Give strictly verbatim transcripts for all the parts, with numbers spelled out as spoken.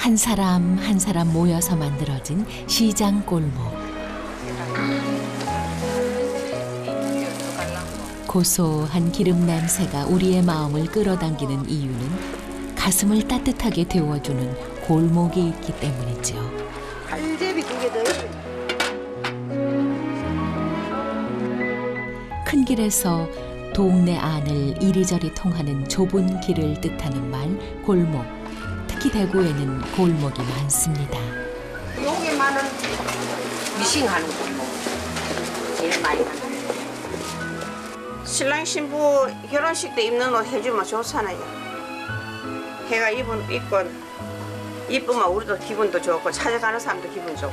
한 사람 한 사람 모여서 만들어진 시장 골목. 고소한 기름 냄새가 우리의 마음을 끌어당기는 이유는 가슴을 따뜻하게 데워주는 골목이 있기 때문이죠. 칼제비 두 개 더. 큰 길에서 동네 안을 이리저리 통하는 좁은 길을 뜻하는 말 골목. 특히 대구에는 골목이 많습니다. 여기만은 미싱하는 골목 제일 많이 가는. 신랑 신부 결혼식 때 입는 옷 해주면 좋잖아요. 해가 입은 입고 이쁘면 우리도 기분도 좋고 찾아가는 사람도 기분 좋고.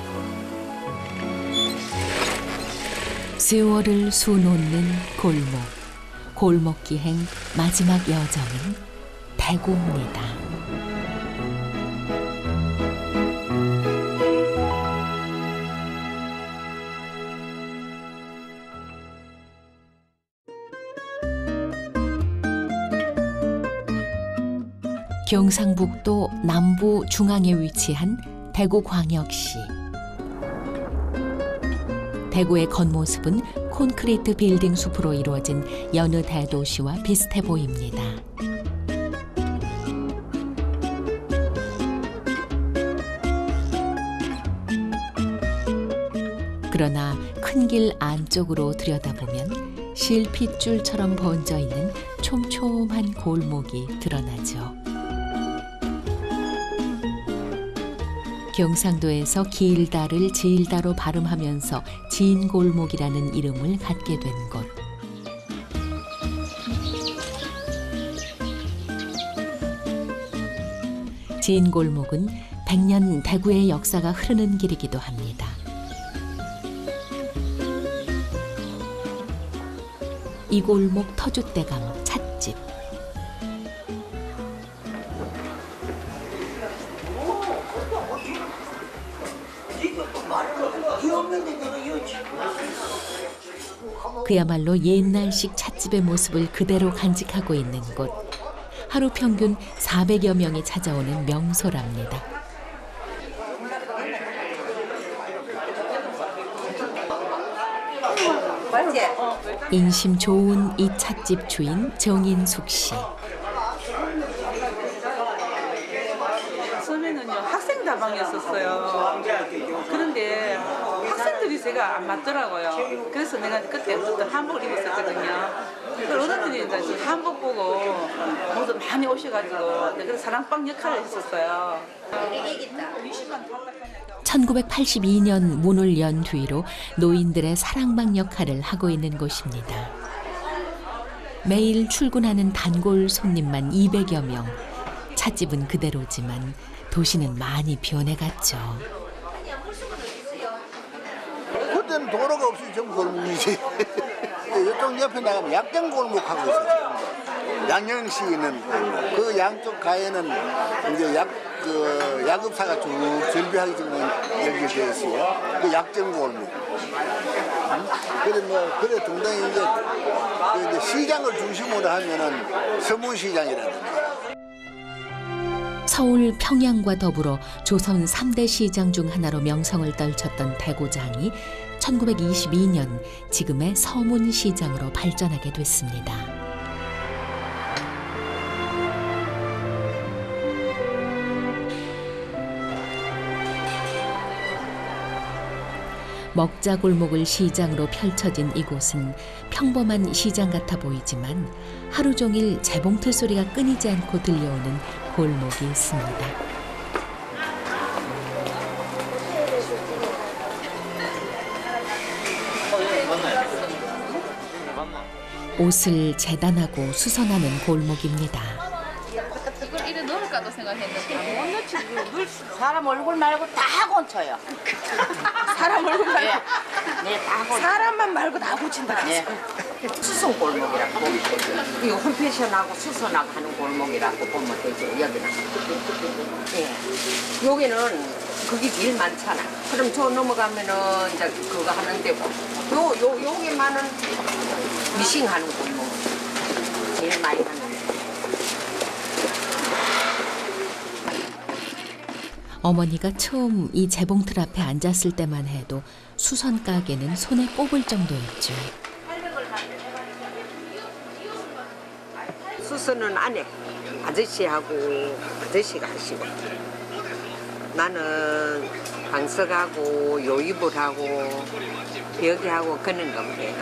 세월을 수놓는 골목. 골목기행 마지막 여정은 대구입니다. 경상북도 남부 중앙에 위치한 대구광역시. 대구의 겉모습은 콘크리트 빌딩 숲으로 이루어진 여느 대도시와 비슷해 보입니다. 그러나 큰 길 안쪽으로 들여다보면 실핏줄처럼 번져 있는 촘촘한 골목이 드러나죠. 경상도에서 길다를 질다로 발음하면서 진골목이라는 이름을 갖게 된 곳. 진골목은 백년 대구의 역사가 흐르는 길이기도 합니다. 이 골목 터줏대감 찻집. 그야말로 옛날식 찻집의 모습을 그대로 간직하고 있는 곳. 하루 평균 사백여 명이 찾아오는 명소랍니다. 인심 좋은 이 찻집 주인 정인숙 씨. 처음에는요 학생 다방이었었어요. 그런데 학생들이 제가 안 맞더라고요. 그래서 내가 그때부터 한복을 입었었거든요. 그 어른들이 이제 한복 보고 모두 많이 오셔가지고 그래서 사랑방 역할을 했었어요. 천구백팔십이 년 문을 연 뒤로 노인들의 사랑방 역할을 하고 있는 곳입니다. 매일 출근하는 단골 손님만 이백여 명. 찻집은 그대로지만 도시는 많이 변해갔죠. 그때는 도로가 없이 전부 골목이지. 이쪽 옆에 나가면 약장 골목하고 있었어요. 양양시 있는 골목. 그 양쪽 가에는 이제 약, 그 야급사가 쭉 절비하기 전에 연결되어 있어요. 그 약장 골목. 응? 그래 뭐 그래 동당이 이제, 그 이제 시장을 중심으로 하면은 서문시장이라든가. 서울 평양과 더불어 조선 삼 대 시장 중 하나로 명성을 떨쳤던 대구장이 천구백이십이 년 지금의 서문시장으로 발전하게 됐습니다. 먹자골목을 시장으로 펼쳐진 이곳은 평범한 시장 같아 보이지만 하루 종일 재봉틀 소리가 끊이지 않고 들려오는 골목이 있습니다. 옷을 재단하고 수선하는 골목입니다. 그걸 이래 넣을까도 생각했는데 못 넣지. 사람 얼굴 말고 다 고쳐요. 사람 얼굴 말고 네, 다 고쳐. 사람만 말고 다 고친다. 네. 수선 골목이라고 보면 되죠. 이 홈패션하고 수선하고 하는 골목이라고 보면 되죠. 여기는. 예. 여기는 그게 제일 많잖아. 그럼 저 넘어가면은 이제 그거 하는 데고. 요, 요, 여기만은 미싱하는 골목. 제일 많이 하는. 어머니가 처음 이 재봉틀 앞에 앉았을 때만 해도 수선 가게는 손에 꼽을 정도였죠. 수선은 안 해. 아저씨하고 아저씨가 하시고. 나는 방석하고 요입을 하고 벽이하고 그는 겁니다.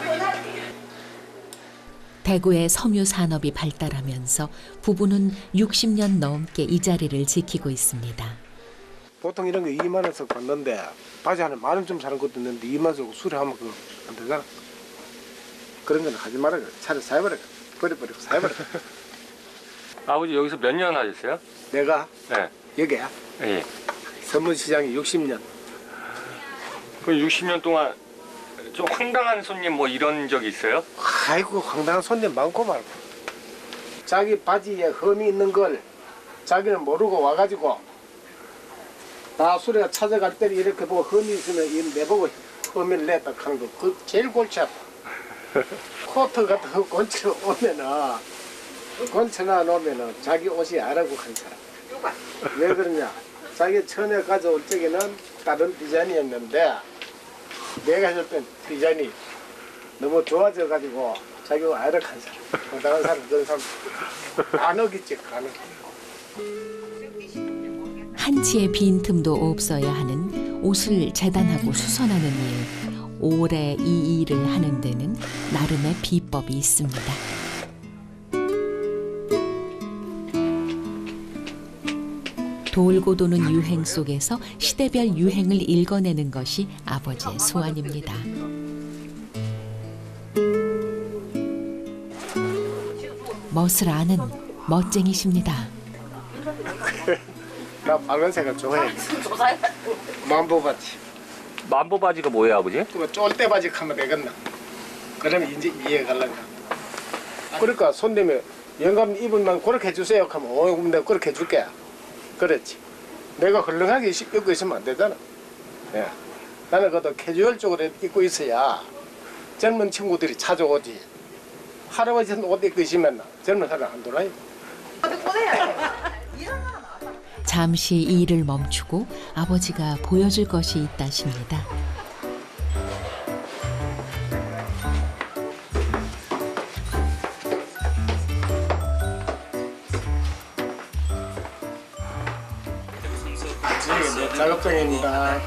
대구의 섬유 산업이 발달하면서 부부는 육십 년 넘게 이 자리를 지키고 있습니다. 보통 이런 거 이만 원씩 받는데 바지 하나 만 원 좀 사는 것도 있는데 이만 원 주고 수리하면 그거 안 되잖아. 그런 거는 하지 말아요. 차라리 사버려. 버려버리고 사버려. 아버지 여기서 몇 년 하셨어요? 내가 네. 여기야. 예. 선문시장이 육십 년. 그 육십 년 동안 좀 황당한 손님 뭐 이런 적 있어요? 아이고 황당한 손님 많고 말고. 자기 바지에 흠이 있는 걸 자기는 모르고 와가지고 나 수리가 찾아갈 때 이렇게 보고 흠이 있으면 이 내보고 흠을 냈다 하는 거. 그 제일 골치 아파. 코트 같은 거 건쳐 오면은 건쳐나 놓으면은 자기 옷이 아라고 한 사람. 왜 그러냐? 자기 처음에 가져올 적에는 다른 디자인이었는데 내가 해줄 땐 디자인이 너무 좋아져 가지고 자기 옷 아라고 한 사람. 건강한 사람 그런 사람 안 어기지 안 어기. 한치의 빈틈도 없어야 하는 옷을 재단하고 수선하는 일. 오래 이 일을 하는 데는 나름의 비법이 있습니다. 돌고 도는 유행 속에서 시대별 유행을 읽어내는 것이 아버지의 소원입니다. 멋을 아는 멋쟁이십니다. 나 빨간색을 좋아해. 만보바지. 만보바지가 뭐예요, 아버지? 또 쫄대바지 하면 되겠나? 그러면 이제 이해가려나. 그러니까 손님이 영감 입으면 그렇게 해주세요 하면 어 그럼 내가 그렇게 해줄게. 그렇지. 내가 헐렁하게 입고 있으면 안 되잖아. 예. 나는 그것도 캐주얼적으로 입고 있어야 젊은 친구들이 찾아오지. 할아버지는 옷 입고 있으면 젊은 사람 안 돌아요. 잠시 일을 멈추고 아버지가 보여줄 것이 있다십니다. 작업장입니다.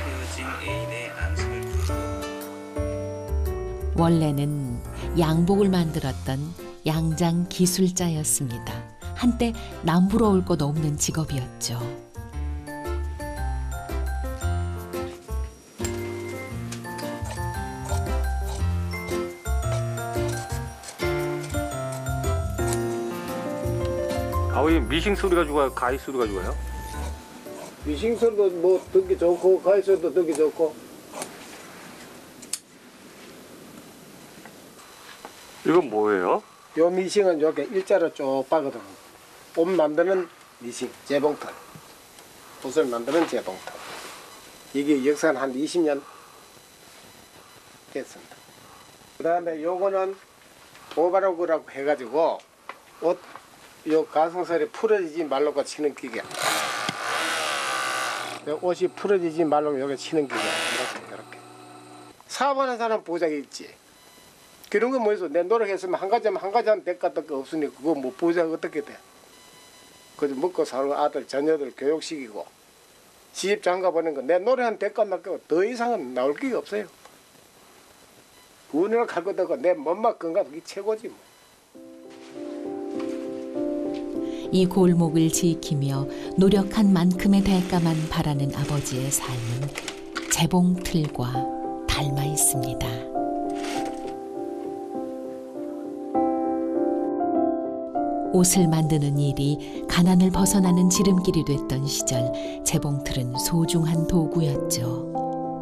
원래는 양복을 만들었던 양장 기술자였습니다. 한때 남부러울 것 없는 직업이었죠. 아버지 미싱 소리가 좋아요? 가위 소리가 좋아요? 미싱 소리도 뭐 듣기 좋고 가위 소리도 듣기 좋고. 이건 뭐예요? 요 미싱은 이렇게 일자로 쭉 빠거든. 옷 만드는 미싱, 재봉틀. 옷을 만드는 재봉틀. 이게 역사는 한 이십 년 됐습니다. 그 다음에 요거는 오바로그라고 해가지고 옷, 요 가성설이 풀어지지 말라고 치는 기계. 옷이 풀어지지 말라고 여기 치는 기계. 이렇게, 이렇게. 사업하는 사람 보장이 있지. 그런 거 뭐있어? 내 노력했으면 한 가지면 한 가지는 대가도 없으니 그거 뭐 보장 어떻게 돼? 그저 먹고 사는 아들 자녀들 교육시키고 시집 장가 보낸 거 내 노래한 대가 낳고 더 이상은 나올 게 없어요. 운을 갈 것도 없고 내 몸만 건강 그게 최고지 뭐. 이 골목을 지키며 노력한 만큼의 대가만 바라는 아버지의 삶은 재봉틀과 닮아 있습니다. 옷을 만드는 일이 가난을 벗어나는 지름길이 됐던 시절, 재봉틀은 소중한 도구였죠.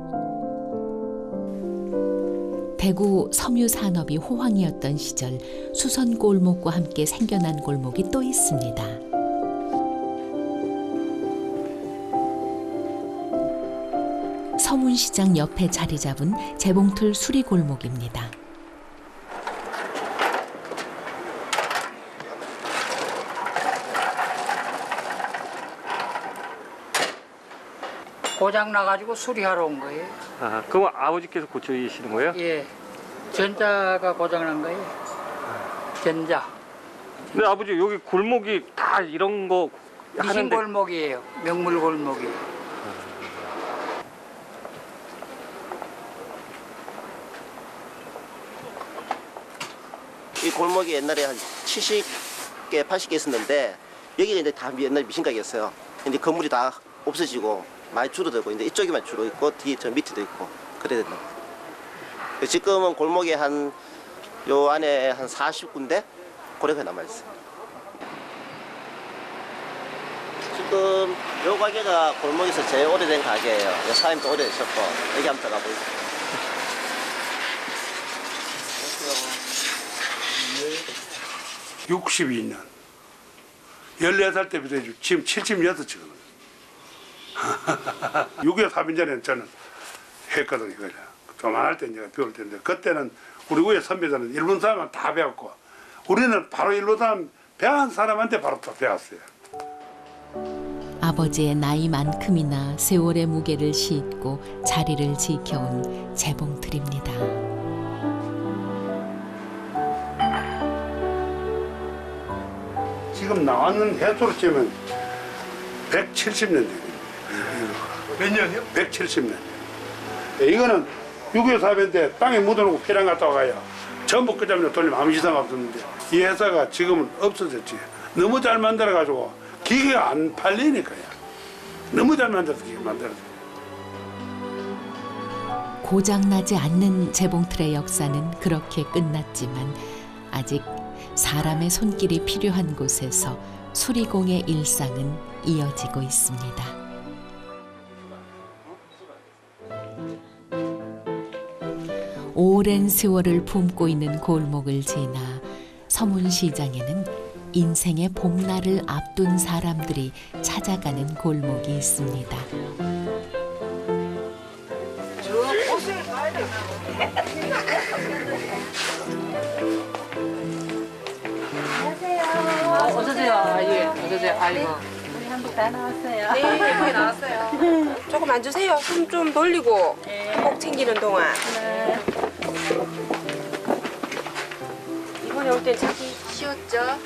대구 섬유 산업이 호황이었던 시절, 수선 골목과 함께 생겨난 골목이 또 있습니다. 서문시장 옆에 자리 잡은 재봉틀 수리 골목입니다. 고장 나가지고 수리하러 온 거예요. 아, 그럼 아버지께서 고치시는 거예요? 예. 전자가 고장 난 거예요. 전자. 근데 아버지 여기 골목이 다 이런 거 미신 하는데 골목이에요. 명물 골목이. 이 골목이 옛날에 한 칠십 개, 팔십 개 있었는데 여기가 이제 다 옛날 미신가게였어요. 이제 건물이 다 없어지고 많이 줄어들고 이제 이쪽에만 주로 있고 뒤에 저 밑에도 있고 그래야 된다. 지금은 골목에 한 요 안에 한 사십 군데 고래가 남아 있어요. 지금 요 가게가 골목에서 제일 오래된 가게예요. 사장님도 오래되셨고 여기 한번 들어가 보세요. 육십이 년 열네 살 때부터 지금 칠십육 지금 육이오 사민전에는 저는 했거든요. 조만할 때 이제 배울 텐데 그때는 우리 위에 선배들은 일본 사람은 다 배웠고 우리는 바로 일본 사람 배운 사람한테 바로 또 배웠어요. 아버지의 나이만큼이나 세월의 무게를 싣고 자리를 지켜온 재봉틀입니다. 지금 나왔는 해수로 치면 백칠십 년 됩니다. 몇 년이요? 백칠십 년. 이거는 육이오 사변 때 땅에 묻어놓고 회랑 갔다 와가요. 전부 끄자면 돌리면 아무 이상 없었는데 이 회사가 지금은 없어졌지. 너무 잘 만들어가지고 기계가 안 팔리니까요. 너무 잘 만들어서 기계 만들어서. 고장나지 않는 재봉틀의 역사는 그렇게 끝났지만 아직 사람의 손길이 필요한 곳에서 수리공의 일상은 이어지고 있습니다. 오랜 세월을 품고 있는 골목을 지나 서문시장에는 인생의 봄날을 앞둔 사람들이 찾아가는 골목이 있습니다. 어서오세요. 예, 어서오세요. 아이고. 우리 한복 다 나왔어요. 네, 예쁘게 나왔어요. 조금 앉으세요. 숨 좀 돌리고 꼭 챙기는 동안. 네. 이번에 올 땐 자기 쉬었죠?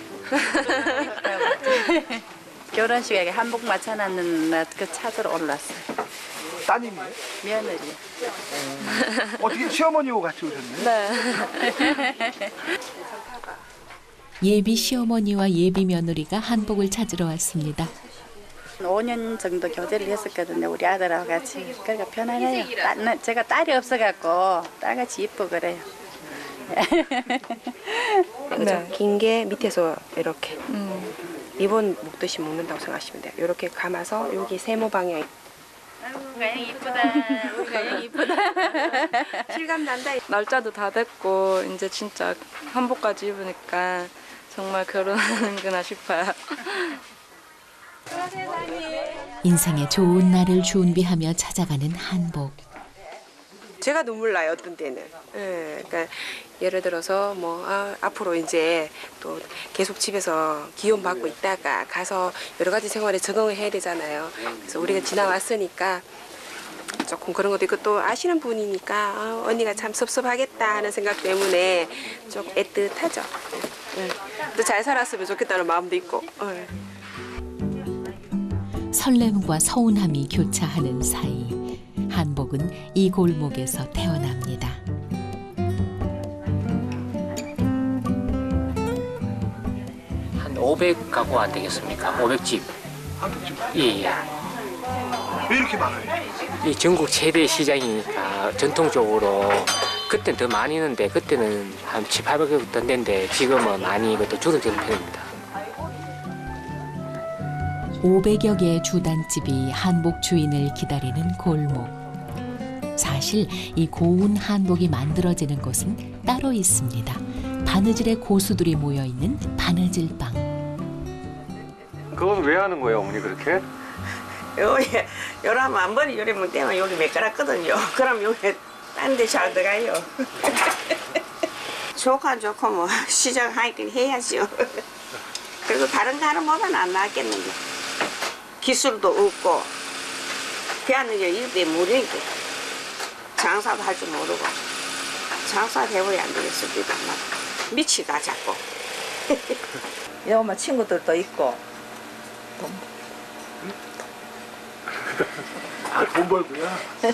결혼식에 한복 맞춰놨는 날 그 찾으러 올랐어요. 따님이에요? 며느리. 어떻게 시어머니하고 같이 오셨네요? 네. 예비 시어머니와 예비 며느리가 한복을 찾으러 왔습니다. 오 년 정도 교제를 했었거든요. 우리 아들하고 같이. 그러니까 편안해요. 딸, 제가 딸이 없어갖고 딸같이 이쁘고 그래요. 네. 긴 게 밑에서 이렇게 음. 리본 묶듯이 묶는다고 생각하시면 돼요. 이렇게 감아서 여기 세모 방향. 아이고 가영 이쁘다. 우리 가영 이쁘다. 실감 난다. 날짜도 다 됐고 이제 진짜 한복까지 입으니까 정말 결혼하는구나 싶어요. 인생의 좋은 날을 준비하며 찾아가는 한복. 제가 눈물 나요, 어떤 때는. 예, 그러니까 예를 들어서 뭐 아, 앞으로 이제 또 계속 집에서 기혼 받고 있다가 가서 여러 가지 생활에 적응을 해야 되잖아요. 그래서 우리가 지나왔으니까 조금 그런 것도 있고 또 아시는 분이니까 아, 언니가 참 섭섭하겠다 하는 생각 때문에 좀 애틋하죠. 예. 또 잘 살았으면 좋겠다는 마음도 있고. 예. 설렘과 서운함이 교차하는 사이 한복은 이 골목에서 태어납니다. 한 오백 가구 안 되겠습니까? 오백 집. 예, 예. 왜 이렇게 많아요? 이 전국 최대 시장이니까 전통적으로 그때는 더 많이 있는데 그때는 한 칠팔백 개 됐는데 지금은 많이 이것도 줄어드는 편입니다. 오백여 개의 주단집이 한복 주인을 기다리는 골목. 사실 이 고운 한복이 만들어지는 곳은 따로 있습니다. 바느질의 고수들이 모여있는 바느질방. 그건 왜 하는 거예요, 어머니 그렇게? 요게 요라면 한 번에 요리면 때면 요리 매끄럽거든요. 그럼 요게 딴 데 잘 들어가요. 좋고 안 좋고 뭐 시작하긴 해야죠. 그리고 다른 거 하는 법은 안 나왔겠는데 기술도 없고 걔는 이때 모르니까 장사도 할 줄 모르고 장사 대본이 안 되겠습니다. 미치가 자꾸. 여마 친구들도 있고. 돈, 아, 돈 벌고요.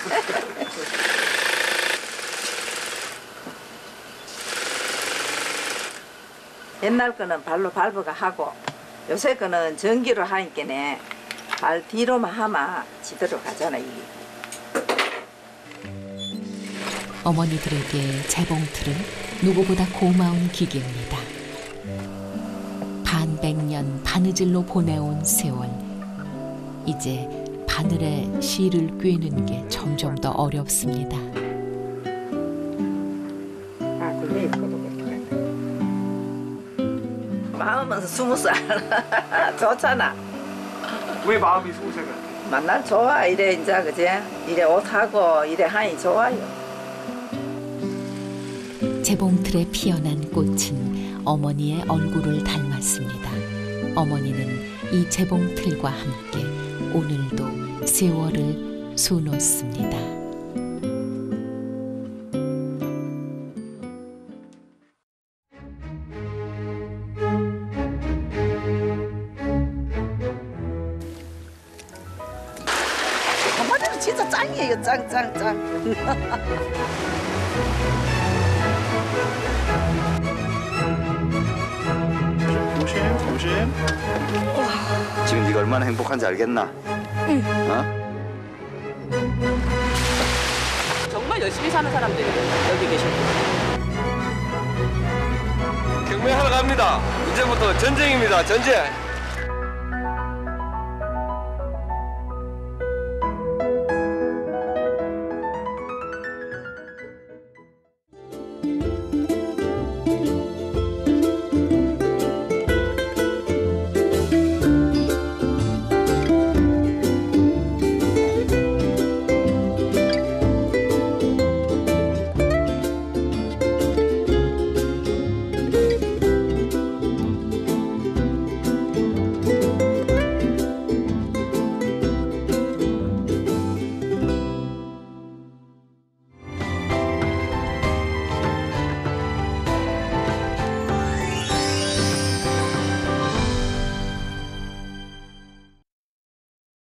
옛날 거는 발로 밟아가 하고 요새 거는 전기로 하니까네 발 뒤로만 하면 지대로 가잖아. 이게. 어머니들에게 재봉틀은 누구보다 고마운 기계입니다. 반백년 바느질로 보내온 세월. 이제 바늘에 실을 꿰는 게 점점 더 어렵습니다. 아, 그게 있거든. 마음은 스무 살. 좋잖아. 왜 마음이 스무 살 같아? 만날 좋아. 이래 이제 그지? 이래 옷하고 이래 하니 좋아요. 재봉틀에 피어난 꽃은 어머니의 얼굴을 닮았습니다. 어머니는 이 재봉틀과 함께 오늘도 세월을 수놓습니다. 한마디로 진짜 짱이에요. 짱, 짱, 짱. 조심, 조심. 지금 네가 얼마나 행복한지 알겠나? 응. 어? 정말 열심히 사는 사람들이 여기 계시고. 경매하러 갑니다. 이제부터 전쟁입니다. 전쟁.